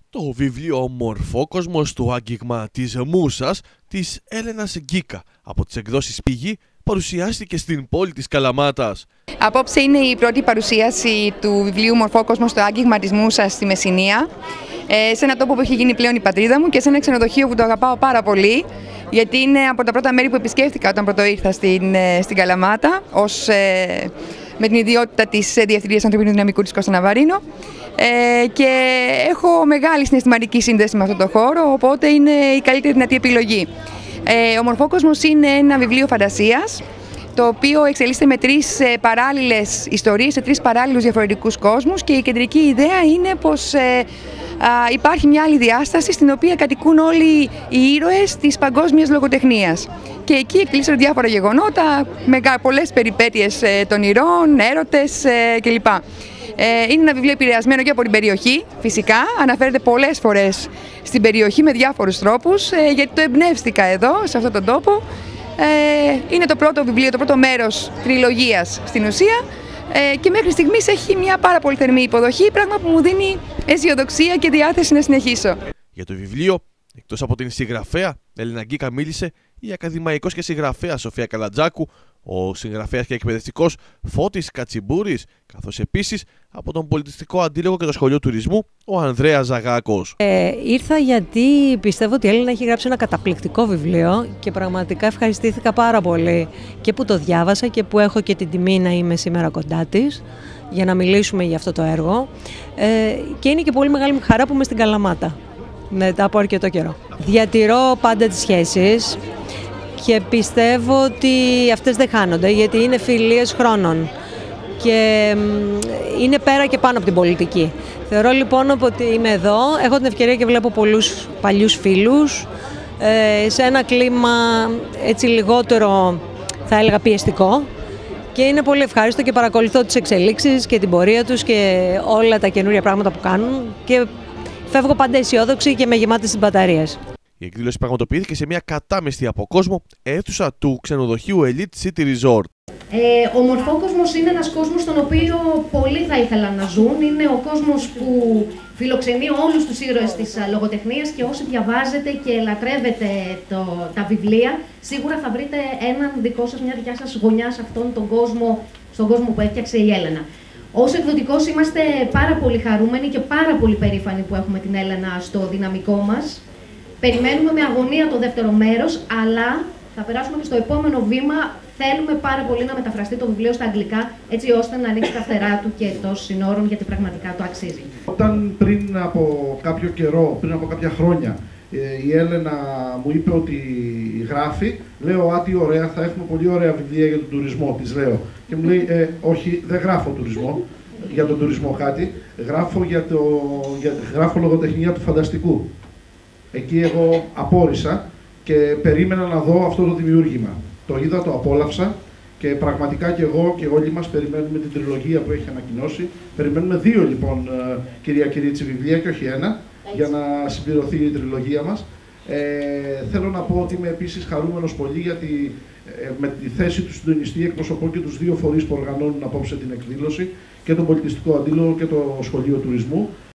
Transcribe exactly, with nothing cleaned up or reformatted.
Το βιβλίο «Μορφόκοσμος» του άγγιγμα της Μούσας της Έλενας Γκίκα από τις εκδόσεις Πηγή παρουσιάστηκε στην πόλη της Καλαμάτας. Απόψε είναι η πρώτη παρουσίαση του βιβλίου «Μορφόκοσμος» στο άγγιγμα της Μούσας στη Μεσσηνία, σε ένα τόπο που έχει γίνει πλέον η πατρίδα μου και σε ένα ξενοδοχείο που το αγαπάω πάρα πολύ, γιατί είναι από τα πρώτα μέρη που επισκέφτηκα όταν πρώτο ήρθα στην, στην Καλαμάτα, ως, ε, με την ιδιότητα της Διευθυντρίας Ανθρωπίνου Δυναμικού της Κώστα Ναβαρίνο. Ε, και έχω μεγάλη συναισθηματική σύνδεση με αυτό το χώρο, οπότε είναι η καλύτερη δυνατή επιλογή. Ε, ο Μορφόκοσμος είναι ένα βιβλίο φαντασίας, το οποίο εξελίσσεται με τρεις ε, παράλληλες ιστορίες, σε τρεις παράλληλους διαφορετικούς κόσμους, και η κεντρική ιδέα είναι πως ε, α, υπάρχει μια άλλη διάσταση στην οποία κατοικούν όλοι οι ήρωες της παγκόσμιας λογοτεχνίας. Και εκεί εκτελήσονται διάφορα γεγονότα, με πολλές περιπέτειες ε, των ηρώων, έρωτες ε, κλπ. Είναι ένα βιβλίο επηρεασμένο και από την περιοχή, φυσικά. Αναφέρεται πολλές φορές στην περιοχή με διάφορους τρόπους, γιατί το εμπνεύστηκα εδώ, σε αυτόν τον τόπο. Είναι το πρώτο βιβλίο, το πρώτο μέρος τριλογίας στην ουσία, και μέχρι στιγμής έχει μια πάρα πολύ θερμή υποδοχή, πράγμα που μου δίνει αισιοδοξία και διάθεση να συνεχίσω. Για το βιβλίο, εκτός από την συγγραφέα Έλενα Γκίκα, μίλησε η ακαδημαϊκός και συγγραφέα Σοφία Καλατζάκου, ο συγγραφέας και εκπαιδευτικός Φώτης Κατσιμπούρης, καθώς επίσης από τον πολιτιστικό αντίλογο και το σχολείο τουρισμού ο Ανδρέας Ζαγάκος. Ε, ήρθα γιατί πιστεύω ότι η Έλληνα έχει γράψει ένα καταπληκτικό βιβλίο και πραγματικά ευχαριστήθηκα πάρα πολύ και που το διάβασα και που έχω και την τιμή να είμαι σήμερα κοντά της για να μιλήσουμε για αυτό το έργο. Ε, και είναι και πολύ μεγάλη μου χαρά που είμαι στην Καλαμάτα μετά από αρκετό καιρό. Διατηρώ πάντα τις σχέσεις και πιστεύω ότι αυτές δεν χάνονται, γιατί είναι φιλίες χρόνων και είναι πέρα και πάνω από την πολιτική. Θεωρώ λοιπόν ότι είμαι εδώ, έχω την ευκαιρία και βλέπω πολλούς παλιούς φίλους σε ένα κλίμα έτσι λιγότερο, θα έλεγα, πιεστικό, και είναι πολύ ευχάριστο και παρακολουθώ τις εξελίξεις και την πορεία τους και όλα τα καινούρια πράγματα που κάνουν και φεύγω πάντα αισιόδοξη και με γεμάτες τις μπαταρίες. Η εκδήλωση πραγματοποιήθηκε σε μια κατάμεστη από κόσμο αίθουσα του ξενοδοχείου Elite City Resort. Ε, ο Μορφόκοσμος είναι ένας κόσμος στον οποίο πολλοί θα ήθελαν να ζουν. Είναι ο κόσμος που φιλοξενεί όλους τους ήρωες της λογοτεχνίας, και όσοι διαβάζετε και λατρεύετε το, τα βιβλία, σίγουρα θα βρείτε έναν δικό σας, μια δικιά σας γωνιά σε αυτόν τον κόσμο, στον κόσμο που έφτιαξε η Έλενα. Ως εκδοτικός είμαστε πάρα πολύ χαρούμενοι και πάρα πολύ περήφανοι που έχουμε την Έλενα στο δυναμικό μας. Περιμένουμε με αγωνία το δεύτερο μέρος, αλλά θα περάσουμε και στο επόμενο βήμα. Θέλουμε πάρα πολύ να μεταφραστεί το βιβλίο στα αγγλικά, έτσι ώστε να ανοίξει τα φτερά του και εκτός συνόρων, γιατί πραγματικά το αξίζει. Όταν πριν από κάποιο καιρό, πριν από κάποια χρόνια, η Έλενα μου είπε ότι γράφει, λέω «Α, τι ωραία, θα έχουμε πολύ ωραία βιβλία για τον τουρισμό», της λέω. Και μου λέει ε, «Όχι, δεν γράφω τουρισμό, για τον τουρισμό κάτι, γράφω, για το, για, γράφω λογοτεχνία του φανταστικού». Εκεί εγώ απόρρισα και περίμενα να δω αυτό το δημιούργημα. Το είδα, το απόλαυσα, και πραγματικά και εγώ και όλοι μας περιμένουμε την τριλογία που έχει ανακοινώσει. Περιμένουμε δύο λοιπόν, κυρία Κυρίτσι, βιβλία και όχι ένα, για να συμπληρωθεί η τριλογία μας. Ε, θέλω να πω ότι είμαι επίσης χαρούμενος πολύ, γιατί ε, με τη θέση του συντονιστή εκπροσωπώ και τους δύο φορείς που οργανώνουν απόψε την εκδήλωση, και τον πολιτιστικό αντίλογο και το σχολείο τουρισμού.